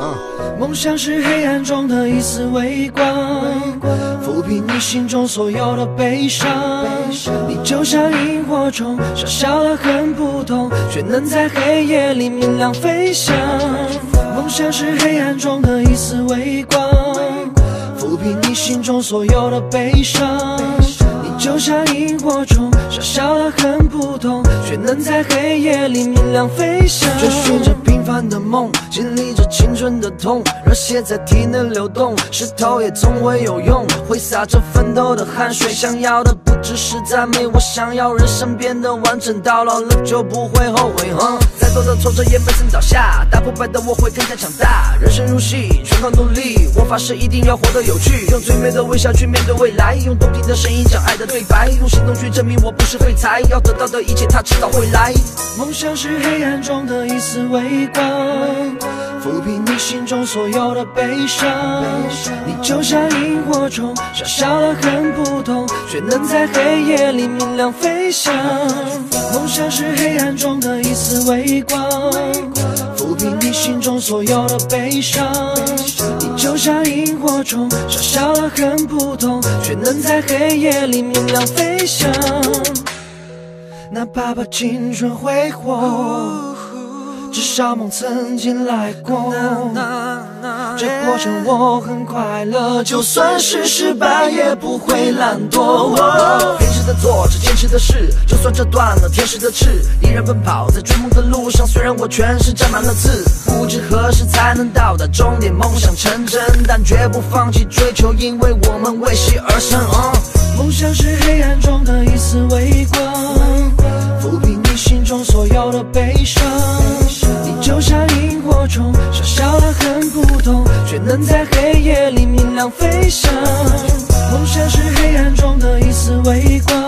梦想是黑暗中的一丝微光，抚平你心中所有的悲伤。你就像萤火虫，小小的很普通，却能在黑夜里明亮飞翔。梦想是黑暗中的一丝微光，抚平你心中所有的悲伤。你就像萤火虫，小小的很普通，却能在黑夜里明亮飞翔。追寻着平凡的梦，经历着青春的痛，热血在体内流动，石头也总会有用，挥洒着奋斗的汗水。想要的不只是赞美，我想要人生变得完整，到老了就不会后悔。再多的挫折也没曾倒下，打不败的我会更加强大。人生如戏，全靠努力，我发誓一定要活得有趣，用最美的微笑去面对未来，用动听的声音讲爱的对白，用行动去证明我不是废材，要得到的一切他迟早会来。梦想是黑暗中的一丝微光，抚平你心中所有的悲伤。你就像萤火虫，小小的很普通，却能在黑夜里明亮飞翔。梦想是黑暗中的一丝微光，抚平你心中所有的悲伤。你就像萤火虫，小小的很普通，却能在黑夜里明亮飞翔。哪怕把青春挥霍，至少梦曾经来过。这过程我很快乐，就算是失败也不会懒惰。坚持的做着坚持的事，就算折断了天使的翅，依然奔跑在追梦的路上。虽然我全身沾满了刺，不知何时才能到达终点，梦想成真，但绝不放弃追求，因为我们为戏而生。梦想是黑暗中的一丝微光，抚平你心中所有的悲伤。你就像萤火虫，小小的很普通，却能在黑夜里明亮飞翔。梦想是黑暗中的一丝微光，